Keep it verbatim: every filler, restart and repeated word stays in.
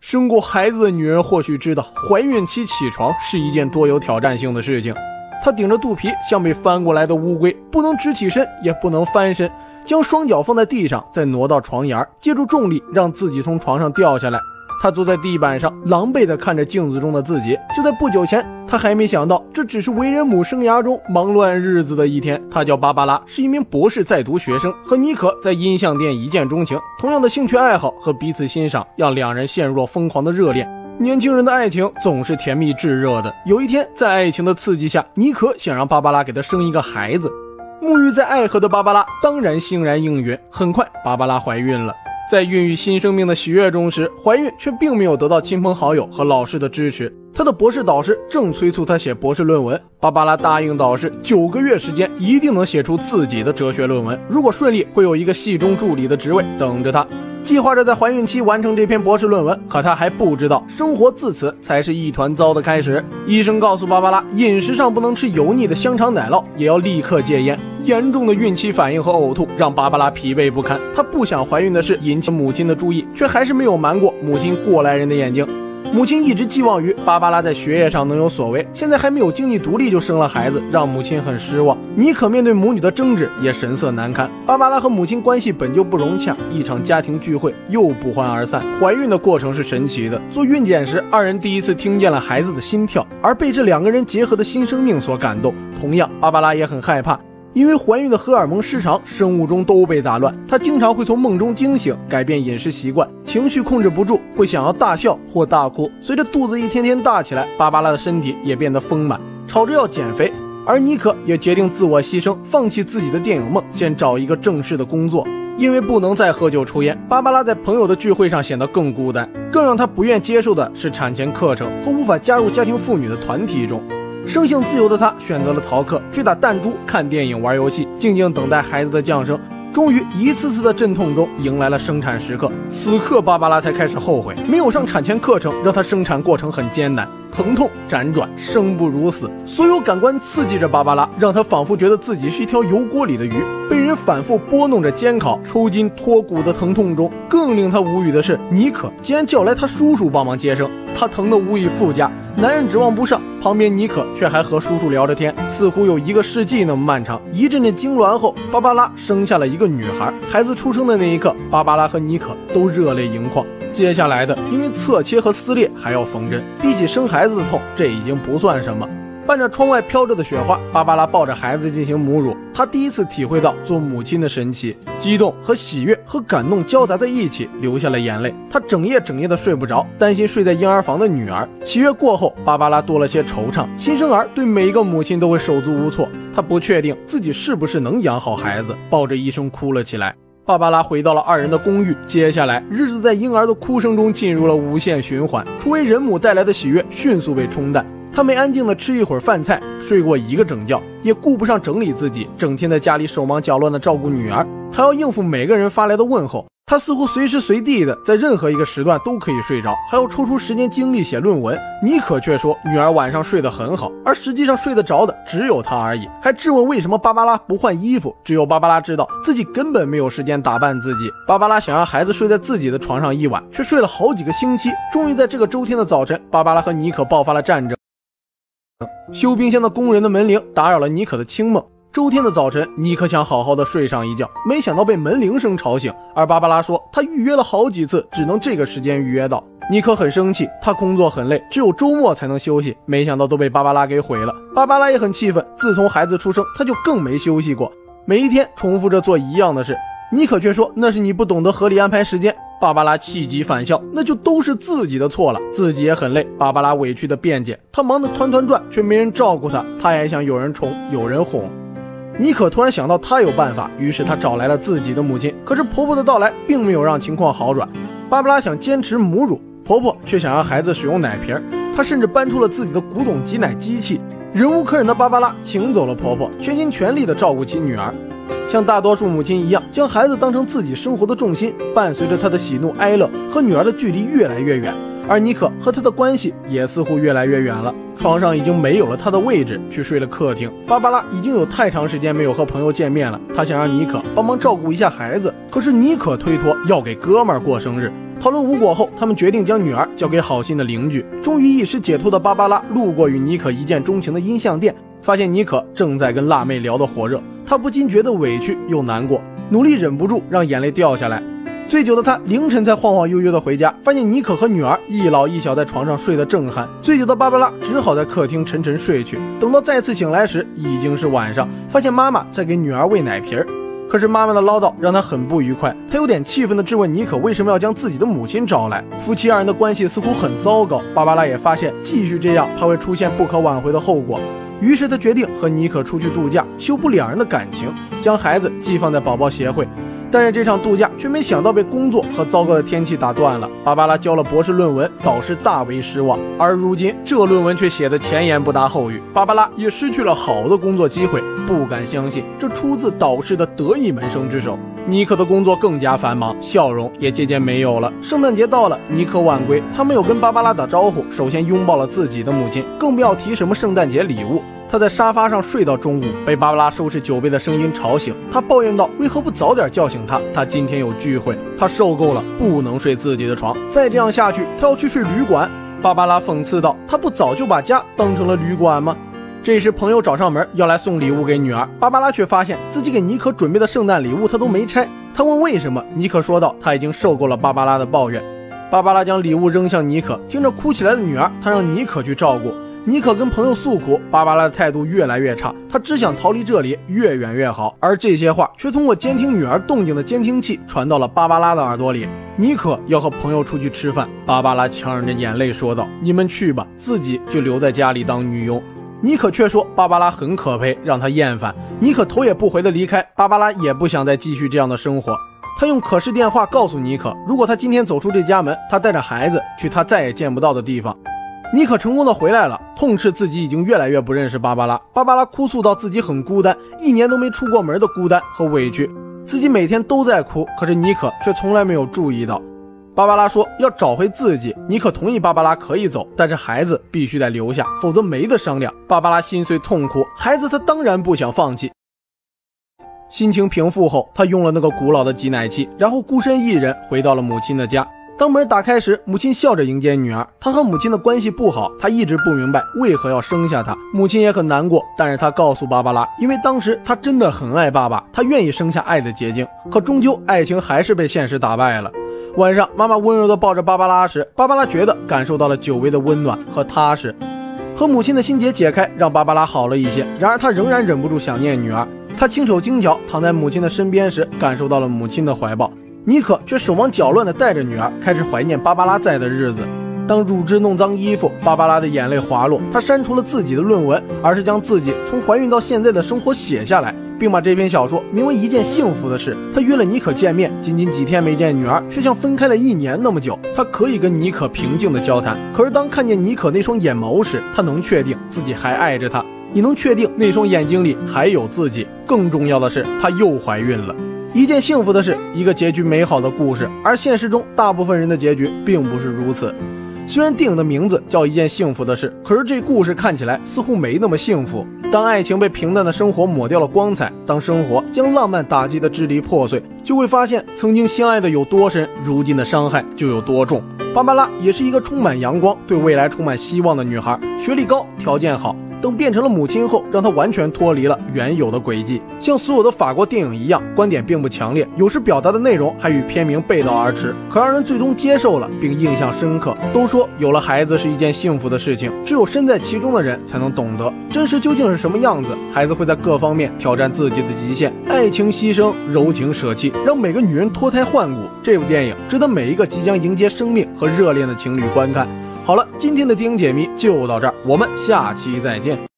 生过孩子的女人或许知道，怀孕期起床是一件多有挑战性的事情。她顶着肚皮像被翻过来的乌龟，不能直起身，也不能翻身，将双脚放在地上，再挪到床沿，借助重力让自己从床上掉下来。她坐在地板上，狼狈地看着镜子中的自己。就在不久前，她还没想到这只是为人母生涯中忙乱日子的一天。她叫芭芭拉，是一名博士在读学生，和妮可在音像店一见钟情，同样的兴趣爱好和彼此欣赏让两人陷入了疯狂的热恋。年轻人的爱情总是甜蜜炙热的。有一天，在爱情的刺激下，妮可想让芭芭拉给她生一个孩子。沐浴在爱河的芭芭拉当然欣然应允。很快，芭芭拉怀孕了。在孕育新生命的喜悦中时，怀孕却并没有得到亲朋好友和老师的支持。她的博士导师正催促她写博士论文，芭芭拉答应导师，九个月时间一定能写出自己的哲学论文，如果顺利，会有一个系中助理的职位等着她。计划着在怀孕期完成这篇博士论文，可她还不知道，生活自此才是一团糟的开始。医生告诉芭芭拉，饮食上不能吃油腻的香肠奶酪，也要立刻戒烟。严重的孕期反应和呕吐让芭芭拉疲惫不堪，她不想怀孕的事引起母亲的注意，却还是没有瞒过母亲过来人的眼睛。母亲一直寄望于芭芭拉在学业上能有所为，现在还没有经济独立就生了孩子，让母亲很失望。妮可面对母女的争执也神色难堪。芭芭拉和母亲关系本就不融洽，一场家庭聚会又不欢而散。怀孕的过程是神奇的，做孕检时，二人第一次听见了孩子的心跳，而被这两个人结合的新生命所感动。同样，芭芭拉也很害怕。因为怀孕的荷尔蒙失常，生物钟都被打乱，她经常会从梦中惊醒，改变饮食习惯，情绪控制不住，会想要大笑或大哭。随着肚子一天天大起来，芭芭拉的身体也变得丰满，吵着要减肥。而妮可也决定自我牺牲，放弃自己的电影梦，先找一个正式的工作。因为不能再喝酒抽烟，芭芭拉在朋友的聚会上显得更孤单。更让她不愿接受的是产前课程和无法加入家庭妇女的团体中。生性自由的她选择了逃课，去打弹珠、看电影、玩游戏，静静等待孩子的降生。终于，一次次的阵痛中迎来了生产时刻。此刻，芭芭拉才开始后悔，没有上产前课程，让她生产过程很艰难，疼痛辗转，生不如死。所有感官刺激着芭芭拉，让她仿佛觉得自己是一条油锅里的鱼，被人反复拨弄着煎烤，抽筋脱骨的疼痛中。更令她无语的是，妮可竟然叫来她叔叔帮忙接生，她疼得无以复加。男人指望不上，旁边妮可却还和叔叔聊着天，似乎有一个世纪那么漫长。一阵阵痉挛后，芭芭拉生下了一个女孩。孩子出生的那一刻，芭芭拉和妮可都热泪盈眶。接下来的，因为侧切和撕裂还要缝针，比起生孩子的痛，这已经不算什么。伴着窗外飘着的雪花，芭芭拉抱着孩子进行母乳。她第一次体会到做母亲的神奇，激动和喜悦和感动交杂在一起，流下了眼泪。她整夜整夜的睡不着，担心睡在婴儿房的女儿。喜悦过后，芭芭拉多了些惆怅。新生儿对每一个母亲都会手足无措，她不确定自己是不是能养好孩子，抱着一声哭了起来。芭芭拉回到了二人的公寓，接下来日子在婴儿的哭声中进入了无限循环，初为人母带来的喜悦迅速被冲淡。她没安静地吃一会儿饭菜，睡过一个整觉，也顾不上整理自己，整天在家里手忙脚乱地照顾女儿，还要应付每个人发来的问候。她似乎随时随地的在任何一个时段都可以睡着，还要抽出时间精力写论文。妮可却说女儿晚上睡得很好，而实际上睡得着的只有她而已，还质问为什么芭芭拉不换衣服。只有芭芭拉知道自己根本没有时间打扮自己。芭芭拉想让孩子睡在自己的床上一晚，却睡了好几个星期。终于在这个周天的早晨，芭芭拉和妮可爆发了战争。修冰箱的工人的门铃打扰了妮可的清梦。周天的早晨，妮可想好好的睡上一觉，没想到被门铃声吵醒。而芭芭拉说她预约了好几次，只能这个时间预约到。妮可很生气，她工作很累，只有周末才能休息，没想到都被芭芭拉给毁了。芭芭拉也很气愤，自从孩子出生，她就更没休息过，每一天重复着做一样的事。妮可却说那是你不懂得合理安排时间。芭芭拉气急反笑，那就都是自己的错了，自己也很累。芭芭拉委屈的辩解，她忙得团团转，却没人照顾她，她也想有人宠，有人哄。妮可突然想到她有办法，于是她找来了自己的母亲。可是婆婆的到来并没有让情况好转。芭芭拉想坚持母乳，婆婆却想让孩子使用奶瓶，她甚至搬出了自己的古董挤奶机器。忍无可忍的芭芭拉请走了婆婆，全心全力地照顾起女儿。像大多数母亲一样，将孩子当成自己生活的重心，伴随着她的喜怒哀乐，和女儿的距离越来越远。而妮可和她的关系也似乎越来越远了，床上已经没有了她的位置，去睡了客厅。芭芭拉已经有太长时间没有和朋友见面了，她想让妮可帮忙照顾一下孩子，可是妮可推脱要给哥们儿过生日。 讨论无果后，他们决定将女儿交给好心的邻居。终于一时解脱的芭芭拉路过与妮可一见钟情的音像店，发现妮可正在跟辣妹聊得火热，她不禁觉得委屈又难过，努力忍不住让眼泪掉下来。醉酒的她凌晨才晃晃悠悠的回家，发现妮可和女儿一老一小在床上睡得正酣。醉酒的芭芭拉只好在客厅沉沉睡去。等到再次醒来时，已经是晚上，发现妈妈在给女儿喂奶瓶儿。可是妈妈的唠叨让她很不愉快，她有点气愤地质问妮可为什么要将自己的母亲找来。夫妻二人的关系似乎很糟糕，芭芭拉也发现继续这样怕会出现不可挽回的后果。于是她决定和妮可出去度假，修补两人的感情，将孩子寄放在宝宝协会。但是这场度假却没想到被工作和糟糕的天气打断了。芭芭拉交了博士论文，导师大为失望，而如今这论文却写得前言不搭后语，芭芭拉也失去了好的工作机会，不敢相信这出自导师的得意门生之手。妮可的工作更加繁忙，笑容也渐渐没有了。圣诞节到了，妮可晚归，她没有跟芭芭拉打招呼，首先拥抱了自己的母亲，更不要提什么圣诞节礼物。他在沙发上睡到中午，被芭芭拉收拾酒杯的声音吵醒。他抱怨道：“为何不早点叫醒他？他今天有聚会。”他受够了，不能睡自己的床，再这样下去，他要去睡旅馆。芭芭拉讽刺道：“他不早就把家当成了旅馆吗？”这时朋友找上门，要来送礼物给女儿。芭芭拉却发现自己给妮可准备的圣诞礼物他都没拆。他问为什么，妮可说道：“他已经受够了芭芭拉的抱怨。”芭芭拉将礼物扔向妮可，听着哭起来的女儿，她让妮可去照顾。妮可跟朋友诉苦，芭芭拉的态度越来越差，她只想逃离这里，越远越好。而这些话却通过监听女儿动静的监听器传到了芭芭拉的耳朵里。妮可要和朋友出去吃饭，芭芭拉强忍着眼泪说道：“你们去吧，自己就留在家里当女佣。”妮可却说芭芭拉很可悲，让她厌烦。妮可头也不回地离开，芭芭拉也不想再继续这样的生活。她用可视电话告诉妮可，如果她今天走出这家门，她带着孩子去她再也见不到的地方。妮可成功的回来了，痛斥自己已经越来越不认识芭芭拉。芭芭拉哭诉到自己很孤单，一年都没出过门的孤单和委屈，自己每天都在哭，可是妮可却从来没有注意到。芭芭拉说要找回自己，妮可同意芭芭拉可以走，但是孩子必须得留下，否则没得商量。芭芭拉心碎痛哭，孩子她当然不想放弃。心情平复后，她用了那个古老的挤奶器，然后孤身一人回到了母亲的家。当门打开时，母亲笑着迎接女儿。她和母亲的关系不好，她一直不明白为何要生下她。母亲也很难过，但是她告诉芭芭拉，因为当时她真的很爱爸爸，她愿意生下爱的结晶。可终究爱情还是被现实打败了。晚上，妈妈温柔地抱着芭芭拉时，芭芭拉觉得感受到了久违的温暖和踏实。和母亲的心结解开，让芭芭拉好了一些，然而她仍然忍不住想念女儿。她轻手轻脚躺在母亲的身边时，感受到了母亲的怀抱。妮可却手忙脚乱地带着女儿，开始怀念芭芭拉在的日子。当乳汁弄脏衣服，芭芭拉的眼泪滑落，她删除了自己的论文，而是将自己从怀孕到现在的生活写下来，并把这篇小说名为《一件幸福的事》。她约了妮可见面，仅仅几天没见女儿，却像分开了一年那么久。她可以跟妮可平静地交谈，可是当看见妮可那双眼眸时，她能确定自己还爱着她，也能确定那双眼睛里还有自己。更重要的是，她又怀孕了。一件幸福的事，一个结局美好的故事，而现实中大部分人的结局并不是如此。虽然电影的名字叫一件幸福的事，可是这故事看起来似乎没那么幸福。当爱情被平淡的生活抹掉了光彩，当生活将浪漫打击得支离破碎，就会发现曾经相爱的有多深，如今的伤害就有多重。芭芭拉也是一个充满阳光，对未来充满希望的女孩，学历高，条件好。等变成了母亲后，让她完全脱离了原有的轨迹。像所有的法国电影一样，观点并不强烈，有时表达的内容还与片名背道而驰，可让人最终接受了并印象深刻。都说有了孩子是一件幸福的事情，只有身在其中的人才能懂得真实究竟是什么样子。孩子会在各方面挑战自己的极限，爱情牺牲，柔情舍弃，让每个女人脱胎换骨。这部电影值得每一个即将迎接生命和热恋的情侣观看。好了，今天的电影解密就到这儿，我们下期再见。